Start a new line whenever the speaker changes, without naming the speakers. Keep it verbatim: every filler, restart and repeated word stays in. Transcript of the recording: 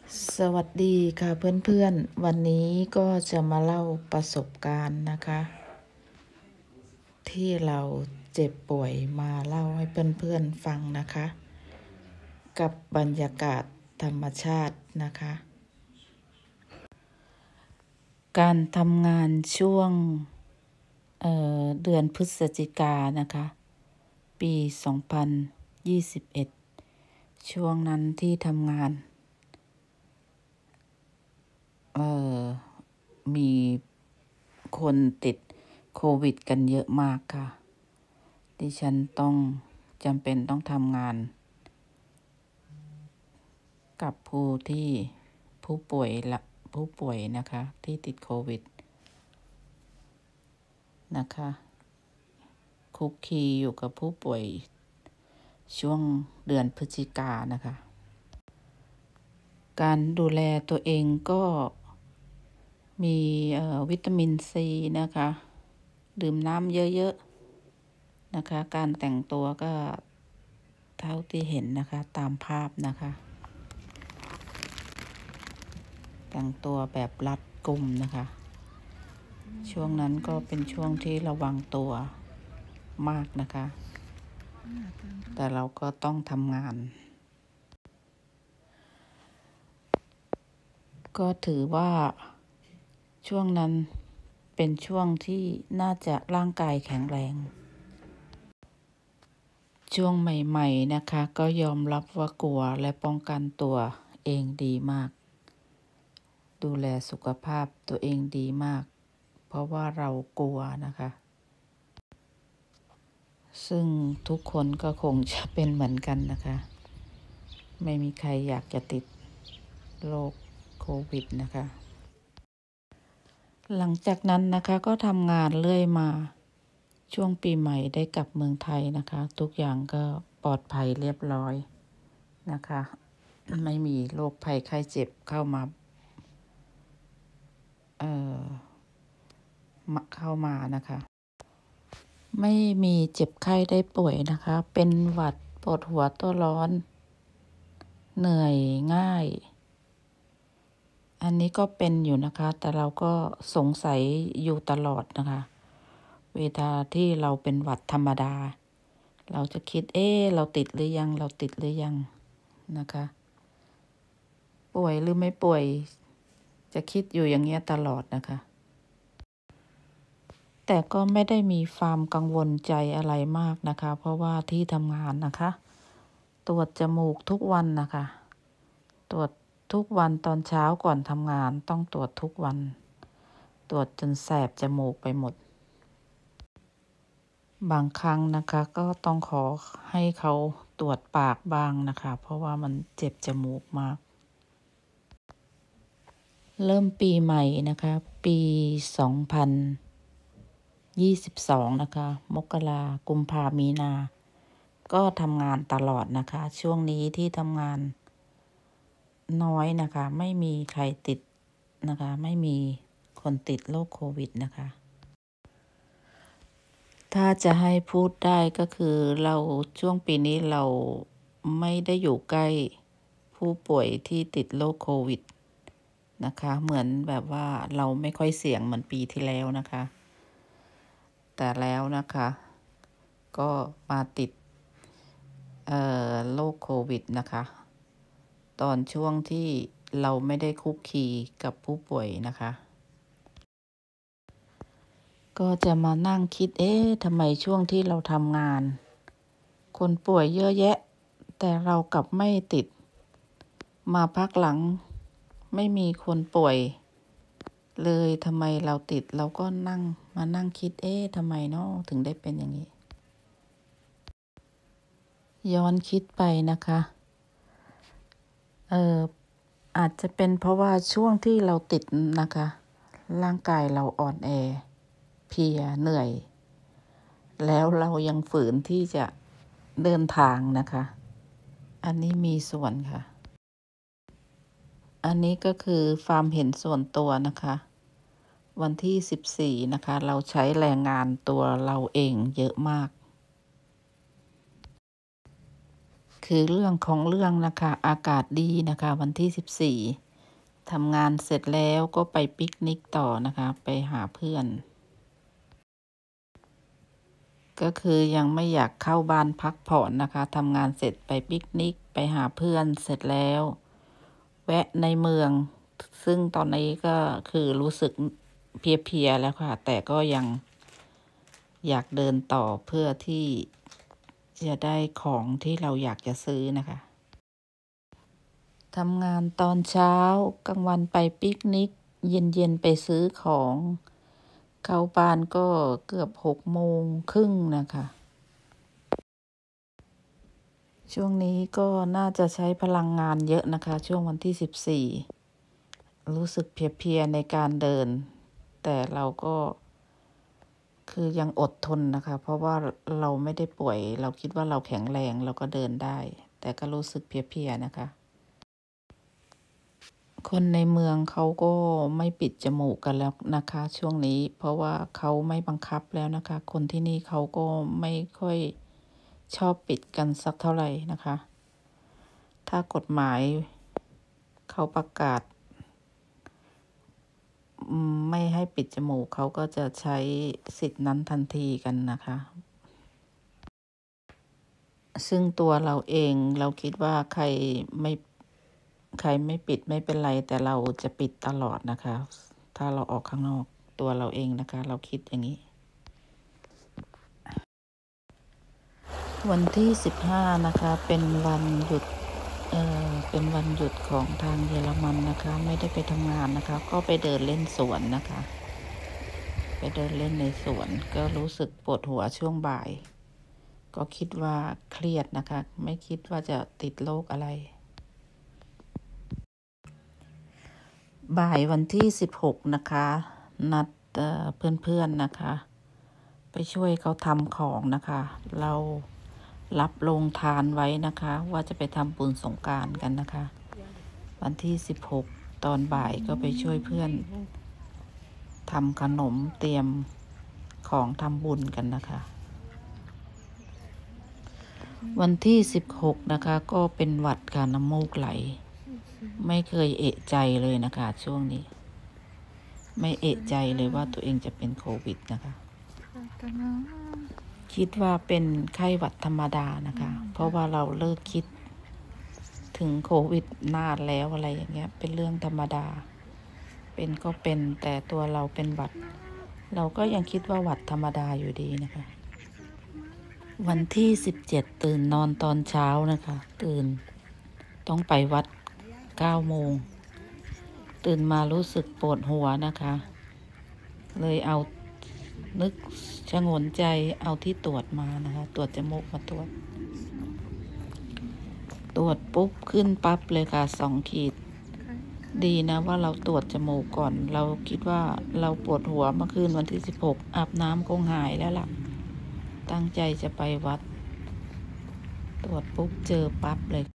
สวัสดีค่ะเพื่อนๆ วันนี้ก็จะมาเล่าประสบการณ์นะคะ ที่เราเจ็บป่วยมาเล่าให้เพื่อนๆฟังนะคะ กับบรรยากาศธรรมชาตินะคะ การทำงานช่วงเเดือนพฤศจิกายนนะคะ ปีสองพันยี่สิบเอ็ดช่วงนั้นที่ทำงานเอ่อมีคนติดโควิดกันเยอะมากค่ะดิฉันต้องจำเป็นต้องทำงานกับผู้ที่ผู้ป่วยละผู้ป่วยนะคะที่ติดโควิดนะคะคุกคีอยู่กับผู้ป่วยช่วงเดือนพฤศจิกายนนะคะการดูแลตัวเองก็มีวิตามินซีนะคะดื่มน้ำเยอะๆนะคะการแต่งตัวก็เท่าที่เห็นนะคะตามภาพนะคะแต่งตัวแบบรัดกุมนะคะช่วงนั้นก็เป็นช่วงที่ระวังตัวมากนะคะแต่เราก็ต้องทำงานก็ถือว่าช่วงนั้นเป็นช่วงที่น่าจะร่างกายแข็งแรงช่วงใหม่ๆนะคะก็ยอมรับว่ากลัวและป้องกันตัวเองดีมากดูแลสุขภาพตัวเองดีมากเพราะว่าเรากลัวนะคะซึ่งทุกคนก็คงจะเป็นเหมือนกันนะคะไม่มีใครอยากจะติดโรคโควิดนะคะหลังจากนั้นนะคะก็ทำงานเรื่อยมาช่วงปีใหม่ได้กลับเมืองไทยนะคะทุกอย่างก็ปลอดภัยเรียบร้อยนะคะไม่มีโรคภัยไข้เจ็บเข้ามาเอ่อเข้ามานะคะไม่มีเจ็บไข้ได้ป่วยนะคะเป็นหวัดปวดหัวตัวร้อนเหนื่อยง่ายอันนี้ก็เป็นอยู่นะคะแต่เราก็สงสัยอยู่ตลอดนะคะเวลาที่เราเป็นหวัดธรรมดาเราจะคิดเอ๊ะเราติดหรือยังเราติดหรือยังนะคะป่วยหรือไม่ป่วยจะคิดอยู่อย่างเงี้ยตลอดนะคะแต่ก็ไม่ได้มีความกังวลใจอะไรมากนะคะเพราะว่าที่ทำงานนะคะตรวจจมูกทุกวันนะคะตรวจทุกวันตอนเช้าก่อนทำงานต้องตรวจทุกวันตรวจจนแสบจมูกไปหมดบางครั้งนะคะก็ต้องขอให้เขาตรวจปากบ้างนะคะเพราะว่ามันเจ็บจมูกมากเริ่มปีใหม่นะคะปีสองพันยี่สิบสองนะคะมกรากุมภามีนาก็ทำงานตลอดนะคะช่วงนี้ที่ทำงานน้อยนะคะไม่มีใครติดนะคะไม่มีคนติดโรคโควิดนะคะถ้าจะให้พูดได้ก็คือเราช่วงปีนี้เราไม่ได้อยู่ใกล้ผู้ป่วยที่ติดโรคโควิดนะคะเหมือนแบบว่าเราไม่ค่อยเสี่ยงเหมือนปีที่แล้วนะคะแต่แล้วนะคะก็มาติดเอ่อโรคโควิดนะคะตอนช่วงที่เราไม่ได้คุกคีกับผู้ป่วยนะคะก็จะมานั่งคิดเอ๊ะทำไมช่วงที่เราทำงานคนป่วยเยอะแยะแต่เรากลับไม่ติดมาพักหลังไม่มีคนป่วยเลยทำไมเราติดเราก็นั่งมานั่งคิดเอ๊ะทำไมเนาะถึงได้เป็นอย่างนี้ย้อนคิดไปนะคะเอ่ออาจจะเป็นเพราะว่าช่วงที่เราติดนะคะร่างกายเราอ่อนแอเพลียเหนื่อยแล้วเรายังฝืนที่จะเดินทางนะคะอันนี้มีส่วนค่ะอันนี้ก็คือความเห็นส่วนตัวนะคะวันที่สิบสี่นะคะเราใช้แรงงานตัวเราเองเยอะมากคือเรื่องของเรื่องนะคะ อากาศดีนะคะ วันที่สิบสี่ทำงานเสร็จแล้วก็ไปปิกนิกต่อนะคะ ไปหาเพื่อน ก็คือยังไม่อยากเข้าบ้านพักผ่อนนะคะทำงานเสร็จไปปิกนิกไปหาเพื่อนเสร็จแล้ว แวะในเมือง ซึ่งตอนนี้ก็คือรู้สึกเพลียๆแล้วค่ะ แต่ก็ยังอยากเดินต่อเพื่อที่จะได้ของที่เราอยากจะซื้อนะคะทำงานตอนเช้ากลางวันไปปิกนิกเย็นๆไปซื้อของเข้าบ้านก็เกือบหกโมงครึ่งนะคะช่วงนี้ก็น่าจะใช้พลังงานเยอะนะคะช่วงวันที่สิบสี่รู้สึกเพลียๆในการเดินแต่เราก็คือยังอดทนนะคะเพราะว่าเราไม่ได้ป่วยเราคิดว่าเราแข็งแรงเราก็เดินได้แต่ก็รู้สึกเพลียๆนะคะคนในเมืองเขาก็ไม่ปิดจมูกกันแล้วนะคะช่วงนี้เพราะว่าเขาไม่บังคับแล้วนะคะคนที่นี่เขาก็ไม่ค่อยชอบปิดกันสักเท่าไหร่นะคะถ้ากฎหมายเขาประกาศไม่ให้ปิดจมูกเขาก็จะใช้สิทธินั้นทันทีกันนะคะซึ่งตัวเราเองเราคิดว่าใครไม่ใครไม่ปิดไม่เป็นไรแต่เราจะปิดตลอดนะคะถ้าเราออกข้างนอกตัวเราเองนะคะเราคิดอย่างนี้วันที่สิบห้านะคะเป็นวันหยุดเอ่อเป็นวันหยุดของทางเยอรมันนะคะไม่ได้ไปทำงานนะคะก็ไปเดินเล่นสวนนะคะไปเดินเล่นในสวนก็รู้สึกปวดหัวช่วงบ่ายก็คิดว่าเครียดนะคะไม่คิดว่าจะติดโรคอะไรบ่ายวันที่สิบหกนะคะนัดเพื่อนๆนะคะไปช่วยเขาทำของนะคะเรารับลงทานไว้นะคะว่าจะไปทำบุญสงกรานต์กันนะคะวันที่สิบหกตอนบ่ายก็ไปช่วยเพื่อนทำขนมเตรียมของทำบุญกันนะคะวันที่สิบหกนะคะก็เป็นหวัดค่ะน้ำมูกไหลไม่เคยเอะใจเลยนะคะช่วงนี้ไม่เอะใจเลยว่าตัวเองจะเป็นโควิดนะคะคิดว่าเป็นไข้หวัดธรรมดานะคะเพราะว่าเราเลิกคิดถึงโควิดนานแล้วอะไรอย่างเงี้ยเป็นเรื่องธรรมดาเป็นก็เป็นแต่ตัวเราเป็นหวัดเราก็ยังคิดว่าหวัดธรรมดาอยู่ดีนะคะวันที่สิบเจ็ดตื่นนอนตอนเช้านะคะตื่นต้องไปวัดเก้าโมงตื่นมารู้สึกปวดหัวนะคะเลยเอานึกชงนใจเอาที่ตรวจมานะคะตรวจจมูกมาตรวจตรวจปุ๊บขึ้นปั๊บเลยค่ะสองขีดดีนะว่าเราตรวจจมูกก่อนเราคิดว่าเราปวดหัวเมื่อคืนวันที่สิบหกอาบน้ำคงหายแล้วล่ะตั้งใจจะไปวัดตรวจปุ๊บเจอปั๊บเลย